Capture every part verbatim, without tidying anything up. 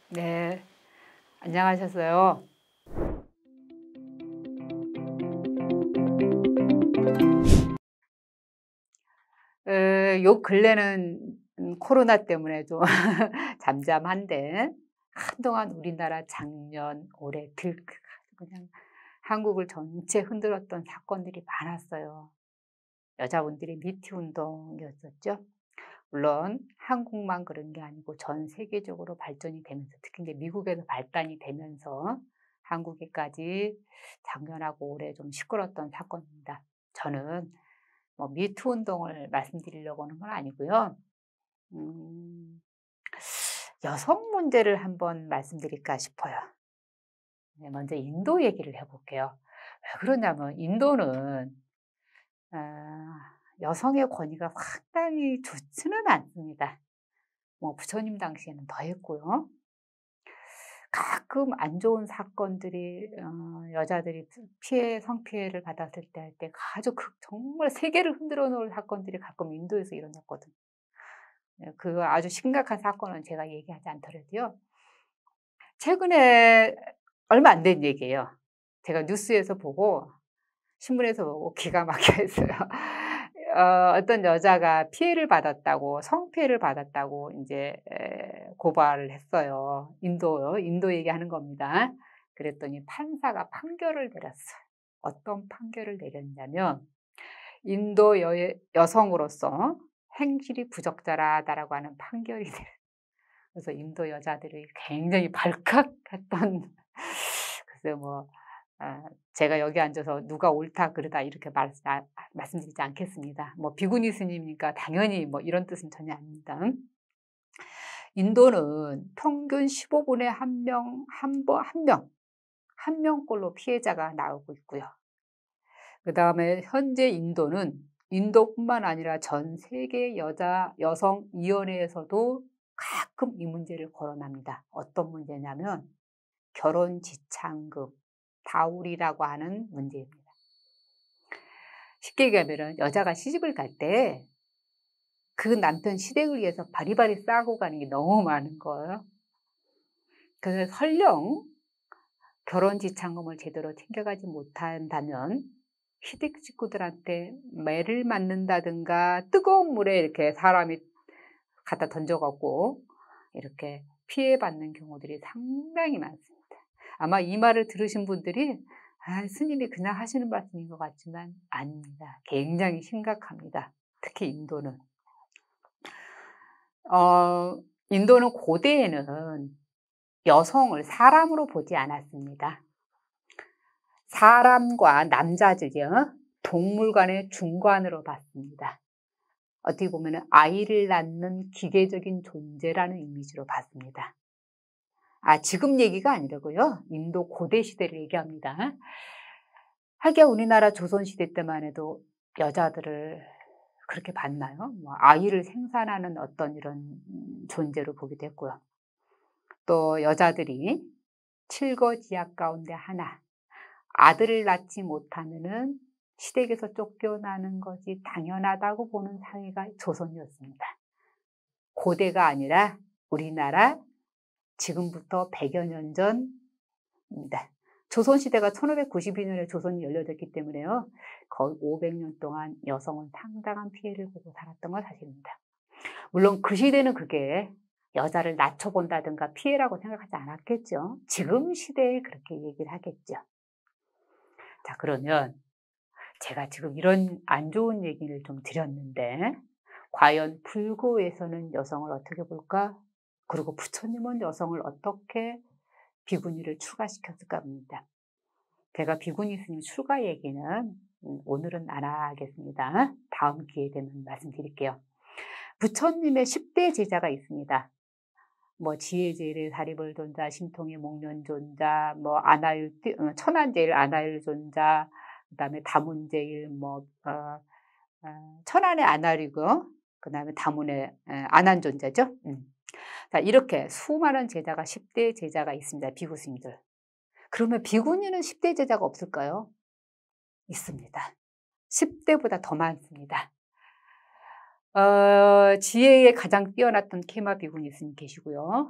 네, 안녕하셨어요. 에, 요 근래는 음, 코로나 때문에 좀 잠잠한데 한동안 우리나라 작년, 올해 들그 그냥 한국을 전체 흔들었던 사건들이 많았어요. 여자분들이 미투 운동이었었죠. 물론 한국만 그런 게 아니고 전 세계적으로 발전이 되면서 특히 이제 미국에서 발단이 되면서 한국에까지 작년하고 올해 좀 시끄러웠던 사건입니다. 저는 뭐 미투 운동을 말씀드리려고 하는 건 아니고요. 음, 여성 문제를 한번 말씀드릴까 싶어요. 네, 먼저 인도 얘기를 해볼게요. 왜 그러냐면 인도는 아, 여성의 권위가 상당히 좋지는 않습니다. 뭐 부처님 당시에는 더했고요. 가끔 안 좋은 사건들이 어, 여자들이 피해 성피해를 받았을 때 할 때 아주 그 정말 세계를 흔들어 놓을 사건들이 가끔 인도에서 일어났거든요. 네, 그 아주 심각한 사건은 제가 얘기하지 않더라도요. 최근에 얼마 안 된 얘기예요. 제가 뉴스에서 보고 신문에서 보고 기가 막혀했어요. 어 어떤 여자가 피해를 받았다고 성피해를 받았다고 인제 에 고발을 했어요. 인도요. 인도 얘기하는 겁니다. 그랬더니 판사가 판결을 내렸어요. 어떤 판결을 내렸냐면 인도 여 여성으로서 "행실이 부적절하다."라고 하는 판결이 내렸어요. 그래서 인도 여자들이 굉장히 발칵했던 글쎄요 뭐 아 제가 여기 앉아서 "누가 옳다 그르다." 이렇게 말 아 말씀드리지 않겠습니다. 뭐 비구니 스님이니까 당연히 뭐 이런 뜻은 전혀 아닙니다. 인도는 평균 십오 분에 한 명 한 번 한 명, 한 명꼴로 피해자가 나오고 있고요. 그다음에 현재 인도는 인도뿐만 아니라 전 세계 여자 여성 위원회에서도 가끔 이 문제를 거론합니다. 어떤 문제냐면 결혼 지참금, 다우리라고 하는 문제입니다. 쉽게 얘기하면은 여자가 시집을 갈 때 그 남편 시댁을 위해서 바리바리 싸고 가는 게 너무 많은 거예요. 그래서 설령 결혼 지참금을 제대로 챙겨가지 못한다면 시댁 식구들한테 매를 맞는다든가 뜨거운 물에 이렇게 사람이 갖다 던져 갖고 이렇게 피해받는 경우들이 상당히 많습니다. 아마 이 말을 들으신 분들이 '아 스님이 그냥 하시는 말씀인 것 같지만 아닙니다. 굉장히 심각합니다. 특히 인도는. 어 인도는 고대에는 여성을 사람으로 보지 않았습니다. 사람과 남자들이요 동물 간의 중간으로 봤습니다. 어떻게 보면은 아이를 낳는 기계적인 존재라는 이미지로 봤습니다. 아 지금 얘기가 아니라고요. 인도 고대 시대를 얘기합니다. 하기야 우리나라 조선 시대 때만 해도 여자들을 그렇게 봤나요? 뭐 아이를 생산하는 어떤 이런 음 존재로 보기도 했고요. 또 여자들이 칠거지약 가운데 하나, 아들을 낳지 못하면은 시댁에서 쫓겨나는 것이 당연하다고 보는 사회가 조선이었습니다. 고대가 아니라 우리나라 지금부터 백여 년 전입니다. 조선시대가 천오백구십이 년에 조선이 열려졌기 때문에요. 거의 오백 년 동안 여성은 상당한 피해를 보고 살았던 건 사실입니다. 물론 그 시대는 그게 여자를 낮춰본다든가 피해라고 생각하지 않았겠죠. 지금 시대에 그렇게 얘기를 하겠죠. 자, 그러면 제가 지금 이런 안 좋은 얘기를 좀 드렸는데, 과연 불교에서는 여성을 어떻게 볼까? 그리고 부처님은 여성을 어떻게 비구니를 추가시켰을까 합니다. 제가 비구니 스님 출가 얘기는 음, 오늘은 안 하겠습니다. 다음 기회 되면 말씀드릴게요. 부처님의 십 대 제자가 있습니다. 뭐 지혜제일 사리불존자, 신통의 목련존자, 뭐 아나일 어, 천안제일 아나일존자, 그다음에 다문제일 뭐 어, 어, 천안의 아나리고 그다음에 다문의 에, 안한존자죠. 음. 자 이렇게 수많은 제자가 십 대 제자가 있습니다. 비구 스님들. 그러면 비구니는 십 대 제자가 없을까요? 있습니다. 십 대보다 더 많습니다. 어 지혜에 가장 뛰어났던 케마 비구니 스님 계시고요.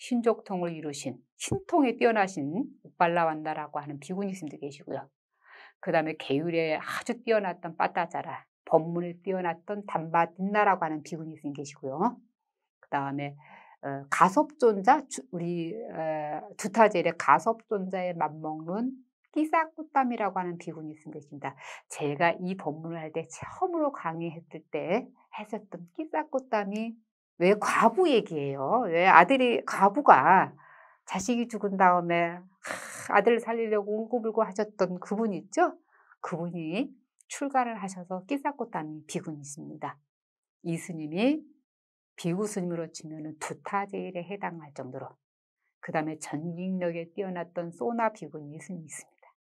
신족통을 이루신 신통에 뛰어나신 우빨라완다라고 하는 비구니 스님도 계시고요. 그 다음에 계율에 아주 뛰어났던 빠따자라, 법문에 뛰어났던 담바딘나라고 하는 비구니 스님 계시고요. 그 다음에 어, 가섭존자, 우리 어, 두타젤의 가섭존자에 맞먹는 끼사꾸땀이라고 하는 비구니 스님 계십니다. 제가 이 법문을 할 때 처음으로 강의했을 때 했었던 끼사꾸땀이 왜 과부 얘기예요. 왜 아들이 과부가 자식이 죽은 다음에 아들을 살리려고 울고불고 하셨던 그분 있죠? 그분이 출가를 하셔서 끼사꾸땀이 비구니십니다. 이 스님이 비구 스님으로 치면 두타제일에 해당할 정도로, 그 다음에 전직력에 뛰어났던 소나 비구니 스님이 있습니다.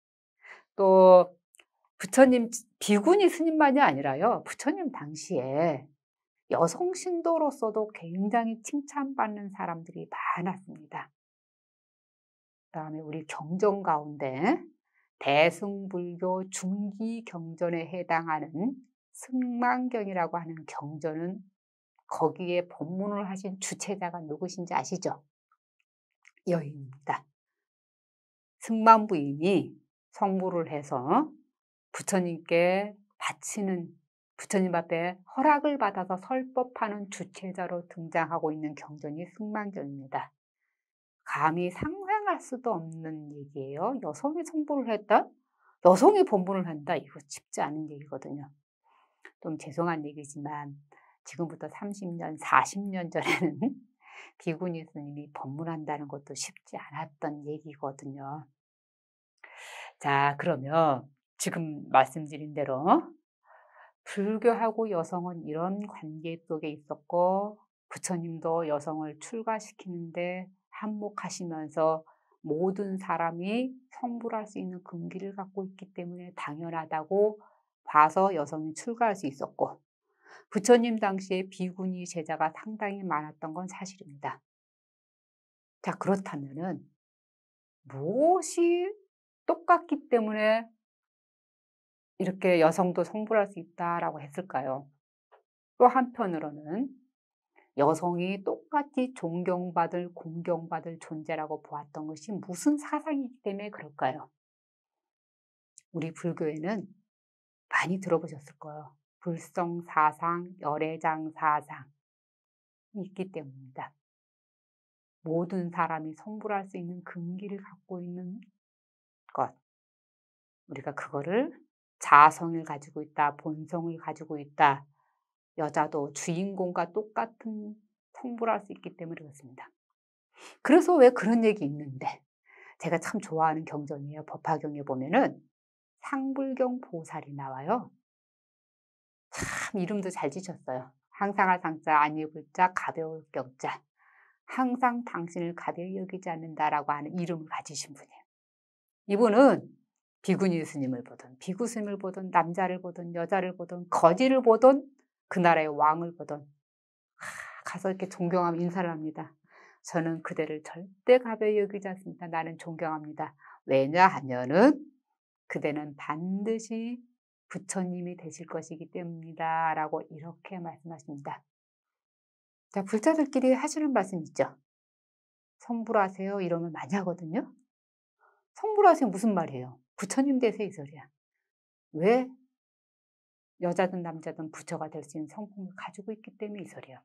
또 부처님 비구니 스님만이 아니라요, 부처님 당시에 여성 신도로서도 굉장히 칭찬받는 사람들이 많았습니다. 그 다음에 우리 경전 가운데 대승불교 중기 경전에 해당하는 승망경이라고 하는 경전은 거기에 법문을 하신 주체자가 누구신지 아시죠? 여인입니다. 승만 부인이 성불을 해서 부처님께 바치는, 부처님 앞에 허락을 받아서 설법하는 주체자로 등장하고 있는 경전이 승만경입니다. 감히 상상할 수도 없는 얘기예요. 여성이 성불을 했다? 여성이 법문을 한다? 이거 쉽지 않은 얘기거든요. 좀 죄송한 얘기지만 지금부터 삼십 년, 사십 년 전에는 비구니 스님이 법문한다는 것도 쉽지 않았던 얘기거든요. 자, 그러면 지금 말씀드린 대로 불교하고 여성은 이런 관계 속에 있었고, 부처님도 여성을 출가시키는데 한몫하시면서 모든 사람이 성불할 수 있는 근기를 갖고 있기 때문에 당연하다고 봐서 여성이 출가할 수 있었고, 부처님 당시에 비구니 제자가 상당히 많았던 건 사실입니다. 자, 그렇다면은 무엇이 똑같기 때문에 이렇게 여성도 성불할 수 있다라고 했을까요? 또 한편으로는 여성이 똑같이 존경받을, 공경받을 존재라고 보았던 것이 무슨 사상이기 때문에 그럴까요? 우리 불교에는 많이 들어보셨을 거예요. 불성사상, 열애장사상이 있기 때문입니다. 모든 사람이 성불할 수 있는 근기를 갖고 있는 것, 우리가 그거를 자성을 가지고 있다, 본성을 가지고 있다, 여자도 주인공과 똑같은 성불할 수 있기 때문에 그렇습니다. 그래서 왜 그런 얘기 있는데, 제가 참 좋아하는 경전이에요. 법화경에 보면은 상불경 보살이 나와요. 참 이름도 잘 지셨어요. 항상할 상자, 안입을 자, 가벼울 경자. 항상 당신을 가벼이 여기지 않는다라고 하는 이름을 가지신 분이에요. 이분은 비구니 스님을 보든, 비구 스님을 보든, 남자를 보든, 여자를 보든, 거지를 보든, 그 나라의 왕을 보든 가서 이렇게 존경하며 인사를 합니다. 저는 그대를 절대 가벼이 여기지 않습니다. 나는 존경합니다. 왜냐하면은 그대는 반드시 부처님이 되실 것이기 때문이다 라고 이렇게 말씀하십니다. 자, 불자들끼리 하시는 말씀 있죠. 성불하세요 이러면 많이 하거든요. 성불하세요 무슨 말이에요? 부처님 되세요 이 소리야. 왜? 여자든 남자든 부처가 될 수 있는 성품을 가지고 있기 때문에 이 소리예요.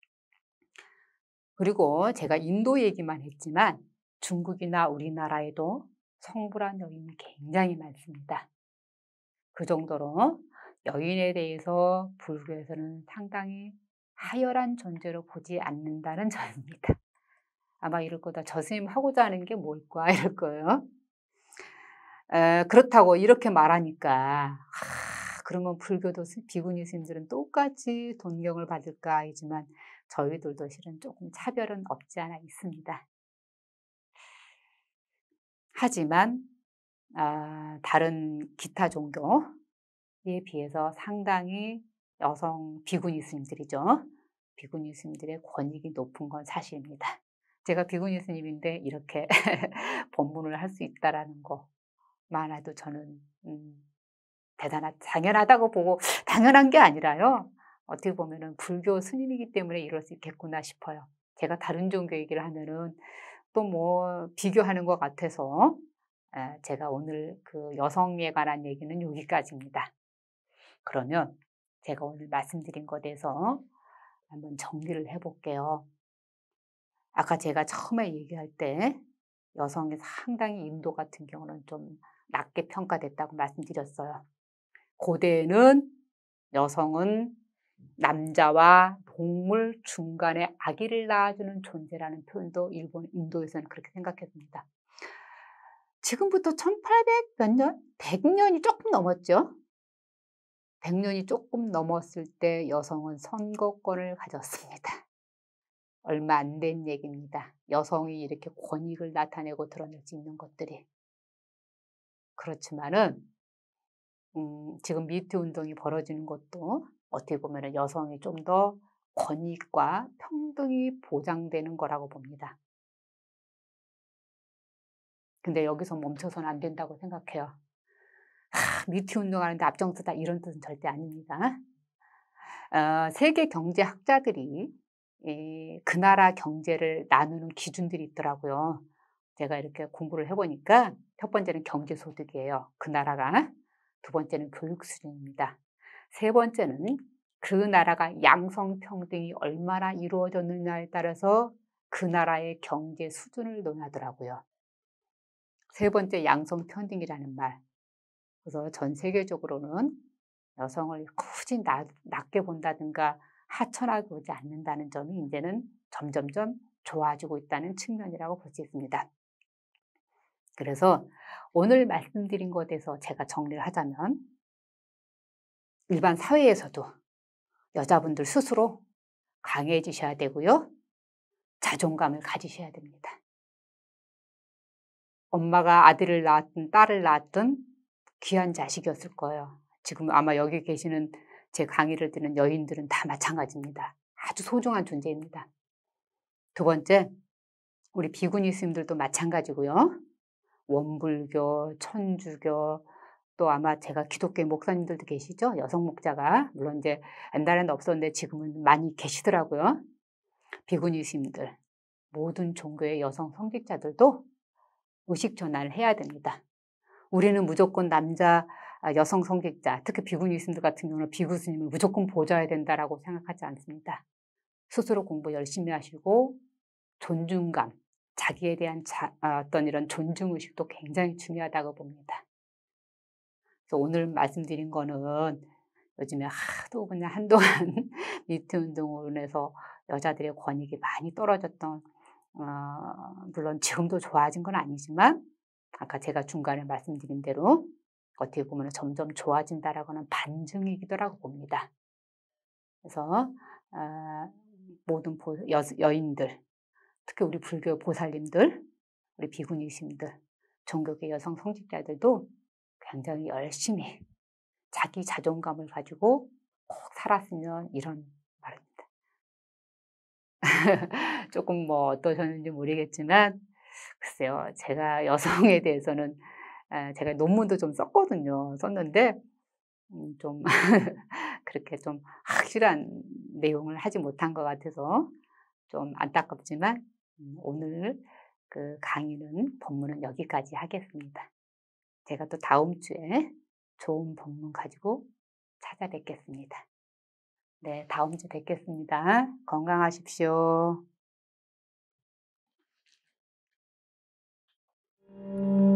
그리고 제가 인도 얘기만 했지만 중국이나 우리나라에도 성불한 여인이 굉장히 많습니다. 그 정도로 여인에 대해서 불교에서는 상당히 하열한 존재로 보지 않는다는 점입니다. 아마 이럴 거다. 저 스님 하고자 하는 게 뭘까 이럴 거예요. 에, 그렇다고 이렇게 말하니까 하, 그러면 불교도 비구니 스님들은 똑같이 존경을 받을까 하지만 저희들도 실은 조금 차별은 없지 않아 있습니다. 하지만 아, 다른 기타 종교에 비해서 상당히 여성 비구니 스님들이죠. 비구니 스님들의 권익이 높은 건 사실입니다. 제가 비구니 스님인데 이렇게 법문을 할 수 있다라는 것만 해도 저는 음, 대단하, 당연하다고 보고, 당연한 게 아니라요. 어떻게 보면은 불교 스님이기 때문에 이럴 수 있겠구나 싶어요. 제가 다른 종교 얘기를 하면은 또 뭐 비교하는 것 같아서 아 제가 오늘 그 여성에 관한 얘기는 여기까지입니다. 그러면 제가 오늘 말씀드린 것에 대해서 한번 정리를 해 볼게요. 아까 제가 처음에 얘기할 때 여성이 상당히 인도 같은 경우는 좀 낮게 평가됐다고 말씀드렸어요. 고대에는 여성은 남자와 동물 중간에 아기를 낳아주는 존재라는 표현도 일본, 인도에서는 그렇게 생각했습니다. 지금부터 천팔백 몇 년? 백 년이 조금 넘었죠. 백 년이 조금 넘었을 때 여성은 선거권을 가졌습니다. 얼마 안 된 얘기입니다. 여성이 이렇게 권익을 나타내고 드러낼 수 있는 것들이. 그렇지만은 음 지금 미투 운동이 벌어지는 것도 어떻게 보면은 여성이 좀 더 권익과 평등이 보장되는 거라고 봅니다. 근데 여기서 멈춰서는 안 된다고 생각해요. '아 미투 운동하는데 앞장서다.' 이런 뜻은 절대 아닙니다. 어 세계 경제학자들이 이 그 나라 경제를 나누는 기준들이 있더라고요. 제가 이렇게 공부를 해 보니까 첫 번째는 경제 소득이에요, 그 나라가. 두 번째는 교육 수준입니다. 세 번째는 그 나라가 양성 평등이 얼마나 이루어졌느냐에 따라서 그 나라의 경제 수준을 논하더라고요. 세 번째 양성 평등이라는 말. 그래서 전 세계적으로는 여성을 굳이 낮 낮게 본다든가 하천하게 보지 않는다는 점이 인제는 점점점 좋아지고 있다는 측면이라고 볼 수 있습니다. 그래서 오늘 말씀드린 것에 대해서 제가 정리를 하자면 일반 사회에서도 여자분들 스스로 강해지셔야 되고요. 자존감을 가지셔야 됩니다. 엄마가 아들을 낳았든 딸을 낳았든 귀한 자식이었을 거예요. 지금 아마 여기 계시는 제 강의를 듣는 여인들은 다 마찬가지입니다. 아주 소중한 존재입니다. 두 번째, 우리 비구니 스님들도 마찬가지고요. 원불교, 천주교, 또 아마 제가 기독교 목사님들도 계시죠? 여성 목자가. 물론 이제 옛날에는 없었는데 지금은 많이 계시더라고요. 비구니 스님들, 모든 종교의 여성 성직자들도 의식 전환을 해야 됩니다. 우리는 무조건 남자 아 여성 성직자, 특히 비구니 스님들 같은 경우는 비구 스님을 무조건 보좌해야 된다라고 생각하지 않습니다. 스스로 공부 열심히 하시고 존중감, 자기에 대한 자 아 어떤 이런 존중 의식도 굉장히 중요하다고 봅니다. 그래서 오늘 말씀드린 거는 요즘에 하도 그냥 한동안 미투 운동으로 인해서 여자들의 권익이 많이 떨어졌던 어 물론 지금도 좋아진 건 아니지만 아까 제가 중간에 말씀드린 대로 어떻게 보면 점점 좋아진다라고 하는 반증이기도 봅니다. 그래서 아 모든 보 여 여인들, 특히 우리 불교 보살님들, 우리 비구니심들, 종교계 여성 성직자들도 굉장히 열심히 자기 자존감을 가지고 꼭 살았으면 이런 말입니다. 조금 뭐 어떠셨는지 모르겠지만 글쎄요. 제가 여성에 대해서는 아 제가 논문도 좀 썼거든요. 썼는데 음 좀 그렇게 좀 확실한 내용을 하지 못한 것 같아서 좀 안타깝지만 음 오늘 그 강의는 본문은 여기까지 하겠습니다. 제가 또 다음 주에 좋은 본문 가지고 찾아뵙겠습니다. 네, 다음 주에 뵙겠습니다. 건강하십시오.